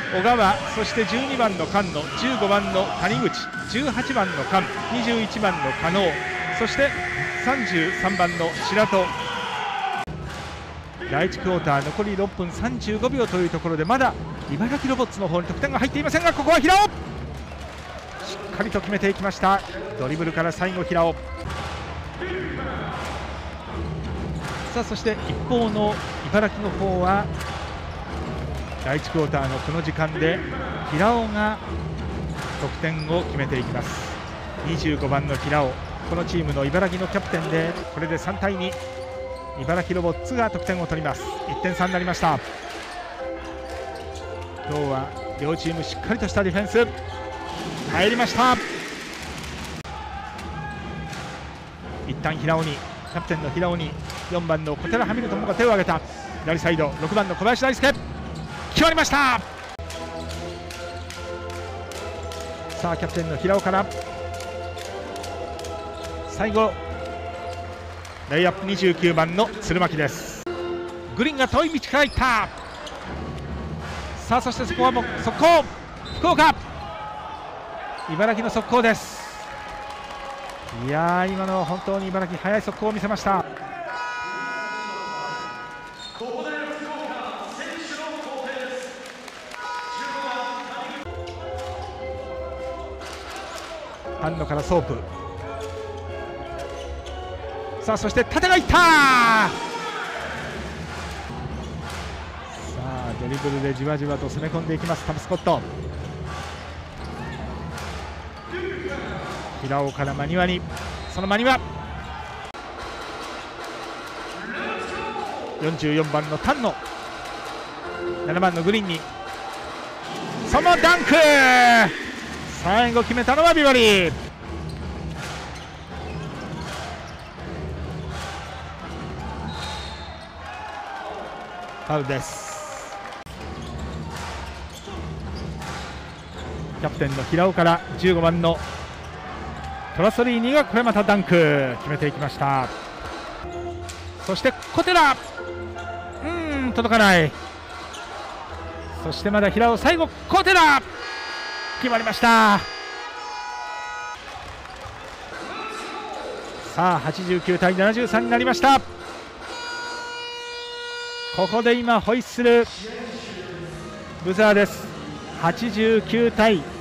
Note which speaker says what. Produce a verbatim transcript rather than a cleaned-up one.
Speaker 1: 小川、そしてじゅうにばんの菅野、じゅうごばんの谷口、じゅうはちばんの菅、にじゅういちばんの加納、そしてさんじゅうさんばんの白戸。だいいちクォーター残りろっぷんさんじゅうごびょうというところで、まだ茨城ロボッツの方に得点が入っていませんが、ここは平尾しっかりと決めていきました。ドリブルから最後平尾。さあそして一方の茨城の方はだいいちクォーターのこの時間で平尾が得点を決めていきます。にじゅうごばんの平尾、このチームの茨城のキャプテンで、これでさんたいに、茨城ロボッツが得点を取ります。いってん差になりました。今日は両チームしっかりとしたディフェンス入りました。一旦平尾に、キャプテンの平尾によんばんの小寺ハミルトンが手を挙げた。左サイドろくばんの小林大輔、決まりました。さあキャプテンの平尾から最後レイアップにじゅうきゅうばんの鶴巻です。グリーンが遠い道からいった。さあそしてそこはもう速攻、福岡茨城の速攻です。いやー今のは本当に茨城速い速攻を見せました。丹野からソープ、さあそして縦がいった。さあドリブルでじわじわと攻め込んでいきますタブスコット。平尾から真庭に、その真庭よんじゅうよんばんの丹野、ななばんのグリーンにそのダンク、最後決めたのはビバリー。ファウルです。キャプテンの平尾からじゅうごばんのトラソリーニがこれまたダンク決めていきました。そして小寺、うーん届かない。そしてまだ平尾、最後小寺決まりました。さあはちじゅうきゅうたいななじゅうさんになりました。ここで今ホイッスルブザーです。はちじゅうきゅうたい